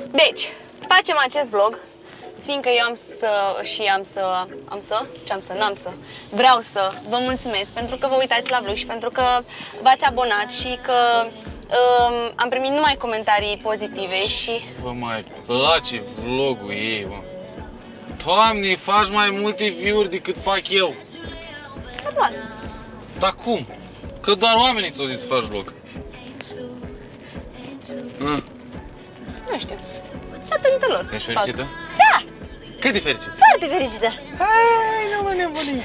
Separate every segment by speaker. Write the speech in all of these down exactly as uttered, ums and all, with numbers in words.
Speaker 1: Deci, facem acest vlog, fiindcă eu am să și am să, am să, ce am să, n-am să, vreau să vă mulțumesc pentru că vă uitați la vlog și pentru că v-ați abonat și că um, am primit numai comentarii pozitive și...
Speaker 2: Vă mai place vlogul ei, mă. Doamne, faci mai multe view-uri decât fac eu.
Speaker 1: Normal.
Speaker 2: Dar cum? Că doar oamenii ți-au zis să faci vlog. Mm.
Speaker 1: Nu știu. Datorită lor.
Speaker 2: Ești fericită?
Speaker 1: Da!
Speaker 2: Cât de fericită?
Speaker 1: Foarte fericită!
Speaker 2: Hai, nu mă nebuni!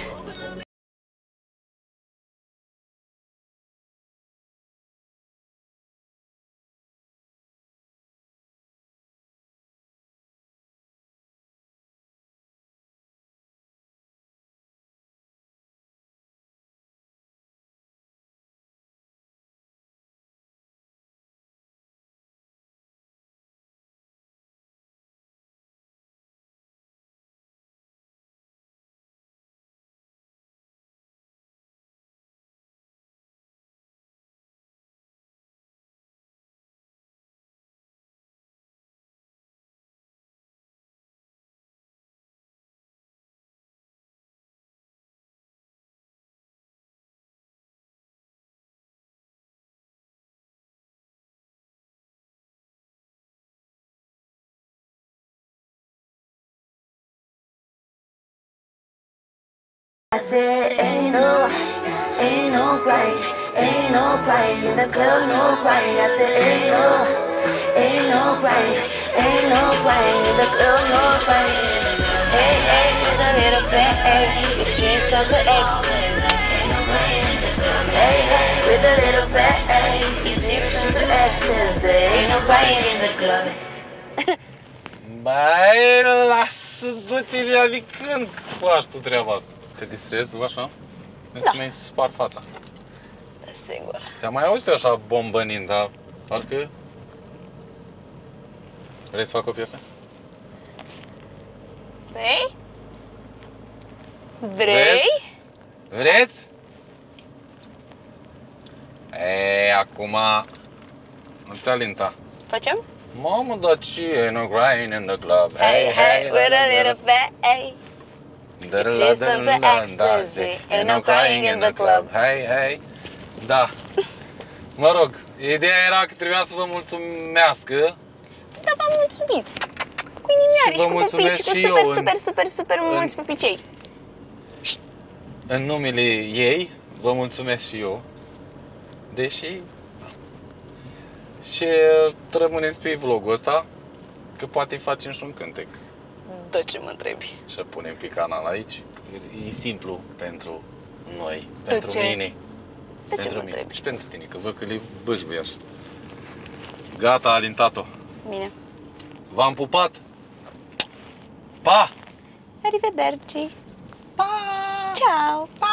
Speaker 3: I said, ain't no, ain't no crying, ain't no crying in the club, no crying. I said, ain't no, ain't no crying, ain't no crying in the club, no crying. Hey, hey, with a little fat, hey, it changed up to ecstasy. Hey, hey, with a little fat, hey, it changed up to ecstasy. Ain't no crying in the club.
Speaker 2: Băi, lasă-te de adicând faci tu treaba asta. Te distrezi tu așa? Vezi
Speaker 1: Da.
Speaker 2: că mi-ai spart fața.
Speaker 1: Sigur.
Speaker 2: Te-am mai auzit eu așa bombănind, dar parcă... Vrei să fac o piesă?
Speaker 1: Vrei? Vrei?
Speaker 2: Vreți? Ei, acum... Nu te alinta.
Speaker 1: Facem?
Speaker 2: Mamă, dar ce? Ain't no crying in the club.
Speaker 1: Hey, hey, with a little fat, hey. It changed up to ecstasy. Ain't no crying in the club.
Speaker 2: Hey, hey. Da. Mă rog, ideea era că trebuia să vă mulțumească.
Speaker 1: Da, v-am mulțumit. Cu inimioare
Speaker 2: Și
Speaker 1: și,
Speaker 2: vă
Speaker 1: cu pupici
Speaker 2: mulțumesc
Speaker 1: și cu
Speaker 2: și
Speaker 1: super,
Speaker 2: eu în-
Speaker 1: super, super, super mulți pupicei.
Speaker 2: În numele ei, vă mulțumesc și eu. Deși... Și rămâneți pe vlogul ăsta, că poate facem și un cântec.
Speaker 1: Da, ce mă întrebi?
Speaker 2: Și punem pe canal aici. E simplu pentru noi,
Speaker 1: De
Speaker 2: pentru
Speaker 1: ce?
Speaker 2: mine.
Speaker 1: De ce
Speaker 2: pentru
Speaker 1: mă
Speaker 2: mine
Speaker 1: întrebi?
Speaker 2: și pentru tine, că văd că le bâșbui așa. Gata, a alintat-o.
Speaker 1: Bine.
Speaker 2: V-am pupat. Pa!
Speaker 1: Arrivederci.
Speaker 2: Pa!
Speaker 1: Ciao.
Speaker 2: Pa!